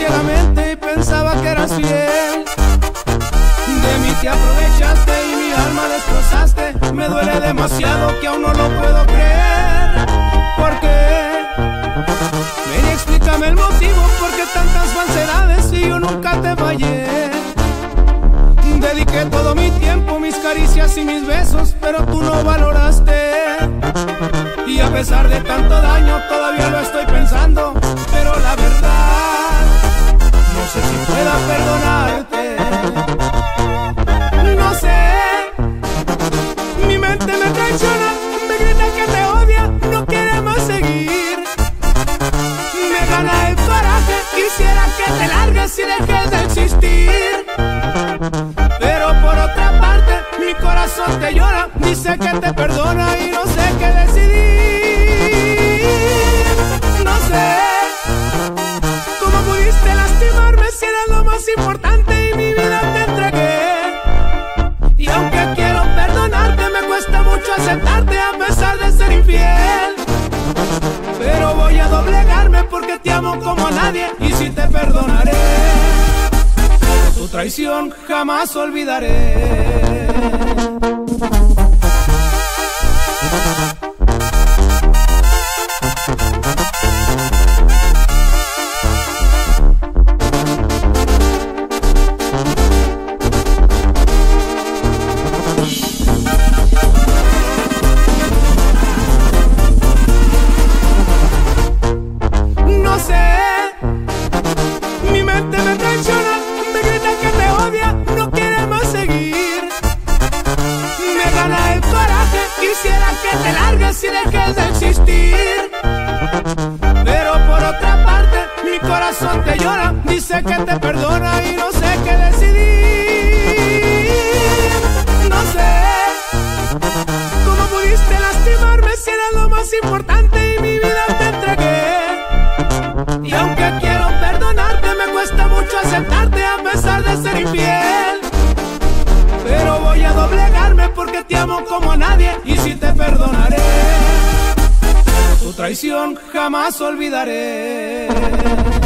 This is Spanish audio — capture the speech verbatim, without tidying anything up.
ciegamente y pensaba que eras fiel. De mí te aprovechaste y mi alma destrozaste. Me duele demasiado que aún no lo puedo creer. ¿Por qué? Ven y explícame el motivo, por qué tantas falsedades si yo nunca te fallé. Dediqué todo mi tiempo, mis caricias y mis besos, pero tú no valoraste. Y a pesar de tanto daño todavía lo estoy pensando, pero la verdad no sé si pueda perdonarte. No sé, mi mente me traiciona, me grita que te odia, no quiere más seguir. Me gana el coraje, quisiera que te largues y dejes de existir. Pero por otra parte, mi corazón te llora, dice que te perdona y no sé qué decidir. No sé cómo pudiste lastimarme si eras lo más importante y mi vida te entregué. Y aunque quiero perdonarte, me cuesta mucho aceptarte a pesar de ser infiel. Pero voy a doblegarme porque te amo como a nadie y sí te perdonaré. Tu traición jamás olvidaré. No sé, mi mente me traiciona, me grita que te odia, no quiere más seguir. Me gana el coraje, quisiera que te largues y dejes de existir. Pero por otra parte, mi corazón te llora, dice que te perdona y no sé qué decidir. No sé cómo pudiste lastimarme si eras lo más importante y mi vida te entregué. Y aunque quiero perdonarte, me cuesta mucho aceptarte a pesar de ser infiel. Pero voy a doblegarme porque te amo como a nadie y sí te perdonaré. Tu traición jamás olvidaré.